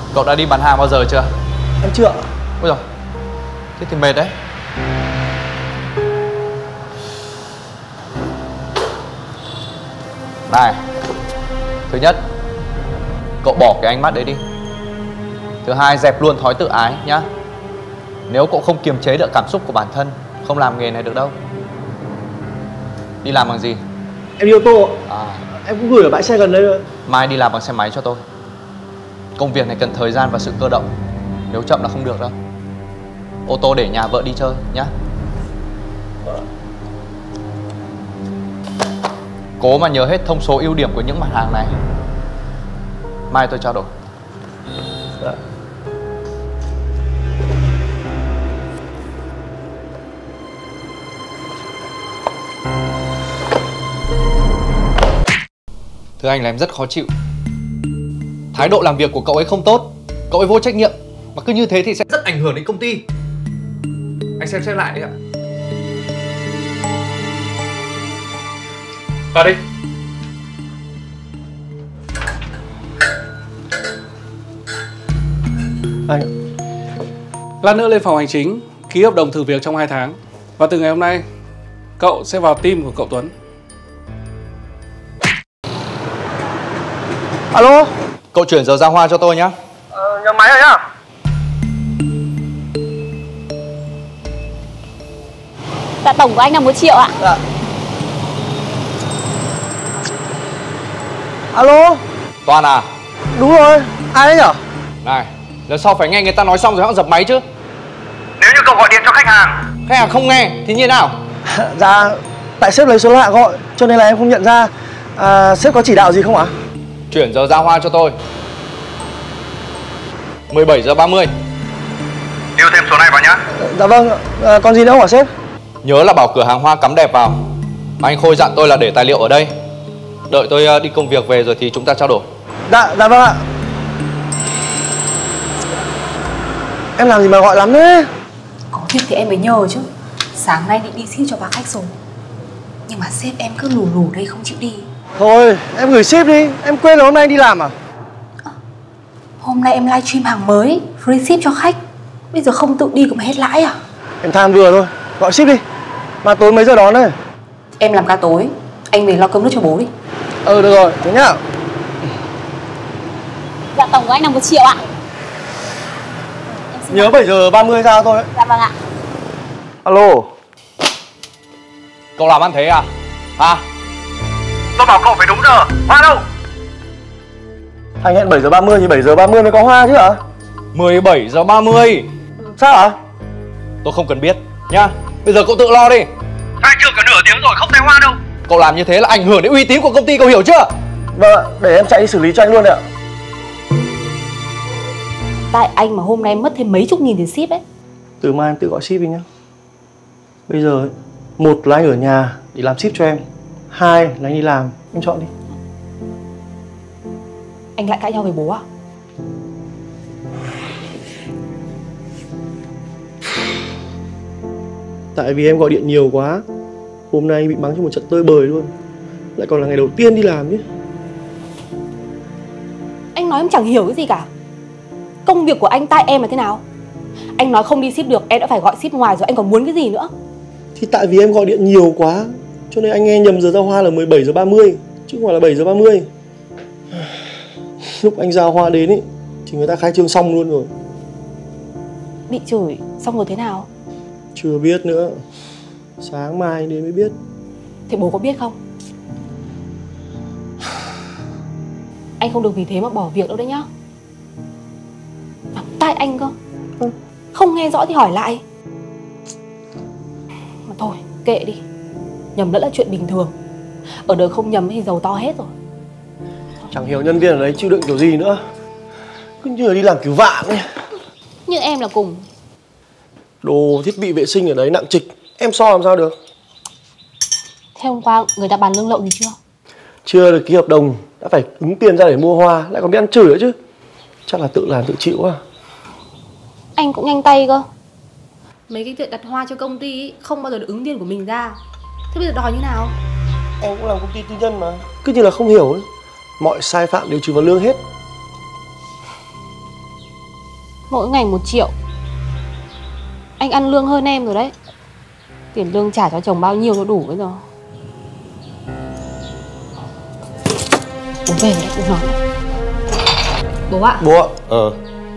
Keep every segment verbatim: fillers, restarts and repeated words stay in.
Cậu đã đi bán hàng bao giờ chưa? Em chưa. Ôi giời, thế thì mệt đấy. Này, thứ nhất, cậu bỏ cái ánh mắt đấy đi. Thứ hai, dẹp luôn thói tự ái nhá. Nếu cậu không kiềm chế được cảm xúc của bản thân, không làm nghề này được đâu. Đi làm bằng gì? Em đi ô tô. À, em cũng gửi ở bãi xe gần đây rồi. mai đi làm bằng xe máy cho tôi. Công việc này cần thời gian và sự cơ động. Nếu chậm là không được đâu. Ô tô để nhà vợ đi chơi nhá. Cố mà nhớ hết thông số ưu điểm của những mặt hàng này. Mai tôi trao đổi. Dạ. Thưa anh là em rất khó chịu. Thái độ làm việc của cậu ấy không tốt. Cậu ấy vô trách nhiệm. Mà cứ như thế thì sẽ rất ảnh hưởng đến công ty. Anh xem xét lại đi ạ. Vào đi. Anh ạ. Lát nữa lên phòng hành chính ký hợp đồng thử việc trong hai tháng. Và từ ngày hôm nay cậu sẽ vào team của cậu Tuấn. Alo. Cậu chuyển giờ ra Hoa cho tôi nhá. Ờ, nhà máy rồi nhá. Dạ tổng của anh là một triệu ạ. Dạ. Alo. Toàn à? Đúng rồi. Ai đấy nhở? Này, lần sau phải nghe người ta nói xong rồi hẵng dập máy chứ. Nếu như cậu gọi điện cho khách hàng, Khách hàng không nghe thì như thế nào? Dạ, tại sếp lấy số lạ gọi cho nên là em không nhận ra. À, sếp có chỉ đạo gì không ạ? Chuyển giờ ra Hoa cho tôi. mười bảy giờ ba mươi. lưu thêm số này vào nhá. Dạ vâng, à, còn gì nữa không hả sếp? Nhớ là bảo cửa hàng Hoa cắm đẹp vào. Anh Khôi dặn tôi là để tài liệu ở đây. Đợi tôi đi công việc về rồi thì chúng ta trao đổi. Dạ, dạ vâng ạ. Em làm gì mà gọi lắm thế? Có việc thì em mới nhờ chứ. Sáng nay định đi ship cho bác khách rồi, nhưng mà sếp em cứ lù lù đây không chịu đi. Thôi, em gửi ship đi. Em quên là hôm nay anh đi làm à? à Hôm nay em livestream hàng mới, free ship cho khách. Bây giờ không tự đi cũng hết lãi à? Em than vừa thôi, gọi ship đi. Mà tối mấy giờ đón đây? Em làm ca tối, anh về lo cơm nước cho bố đi. Ừ, được rồi, thế nhá. Dạ tổng của anh là một triệu ạ. Nhớ bảy giờ ba mươi ra thôi. Dạ vâng ạ. Alo. Cậu làm ăn thế à? Hả? Tôi bảo cậu phải đúng giờ. Hoa đâu? Anh hẹn bảy giờ ba mươi thì bảy giờ ba mươi mới có Hoa chứ hả? mười bảy giờ ba mươi. Sao hả? Tôi không cần biết nhá. Bây giờ cậu tự lo đi. Khai trương cả nửa tiếng rồi không thấy Hoa đâu. Cậu làm như thế là ảnh hưởng đến uy tín của công ty, cậu hiểu chưa? Vâng ạ, để em chạy đi xử lý cho anh luôn đấy ạ. Tại anh mà hôm nay em mất thêm mấy chục nghìn tiền ship ấy. Từ mai em tự gọi ship đi nhá. Bây giờ một là anh ở nhà để làm ship cho em, hai là anh đi làm, em chọn đi. Anh lại cãi nhau với bố à? Tại vì em gọi điện nhiều quá. Hôm nay anh bị mắng cho một trận tơi bời luôn. Lại còn là ngày đầu tiên đi làm chứ. Anh nói em chẳng hiểu cái gì cả. Công việc của anh tại em là thế nào? Anh nói không đi ship được, em đã phải gọi ship ngoài rồi, anh còn muốn cái gì nữa? Thì tại vì em gọi điện nhiều quá cho nên anh nghe nhầm giờ giao Hoa là mười bảy giờ ba mươi chứ không phải là bảy giờ ba mươi. Lúc anh giao Hoa đến ý thì người ta khai trương xong luôn rồi. Bị chửi xong rồi thế nào? Chưa biết nữa. Sáng mai đến mới biết. Thế bố có biết không? Anh không được vì thế mà bỏ việc đâu đấy nhá. Mà tại anh cơ. Ừ. Không nghe rõ thì hỏi lại. Mà thôi, kệ đi. Nhầm lẫn là chuyện bình thường. Ở đời không nhầm thì giàu to hết rồi. Chẳng hiểu nhân viên ở đấy chịu đựng kiểu gì nữa. Cứ như là đi làm cứu vạn ấy. Như em là cùng. Đồ thiết bị vệ sinh ở đấy nặng trịch, em so làm sao được. Thế hôm qua người ta bàn lương lậu gì chưa? Chưa được ký hợp đồng, đã phải ứng tiền ra để mua Hoa, lại còn biết ăn chửi nữa chứ. Chắc là tự làm tự chịu à. Anh cũng nhanh tay cơ. Mấy cái chuyện đặt Hoa cho công ty ý, không bao giờ được ứng tiền của mình ra. Thế bây giờ đòi như nào? Em cũng làm công ty tư nhân mà. Cứ như là không hiểu ấy. Mọi sai phạm đều trừ vào lương hết. Mỗi ngày một triệu. Anh ăn lương hơn em rồi đấy. Tiền lương trả cho chồng bao nhiêu nó đủ bây giờ. Bố về đấy, bố nói. Bố ạ. Bố ạ. Ờ.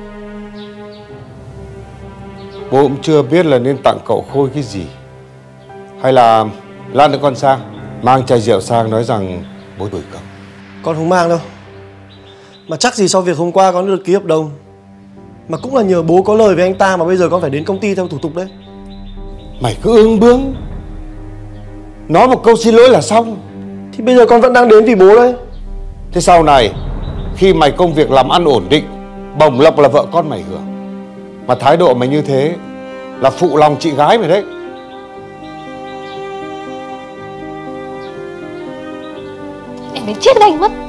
Bố cũng chưa biết là nên tặng cậu Khôi cái gì. Hay là lát nữa con sang, mang chai rượu sang nói rằng bố đuổi cậu. Con không mang đâu. Mà chắc gì sau việc hôm qua con được ký hợp đồng. Mà cũng là nhờ bố có lời với anh ta mà bây giờ con phải đến công ty theo thủ tục đấy. Mày cứ ương bướng, nói một câu xin lỗi là xong. Thì bây giờ con vẫn đang đến vì bố đấy. Thế sau này khi mày công việc làm ăn ổn định, bổng lộc là vợ con mày hưởng, mà thái độ mày như thế là phụ lòng chị gái mày đấy. Em đến chết với anh mất.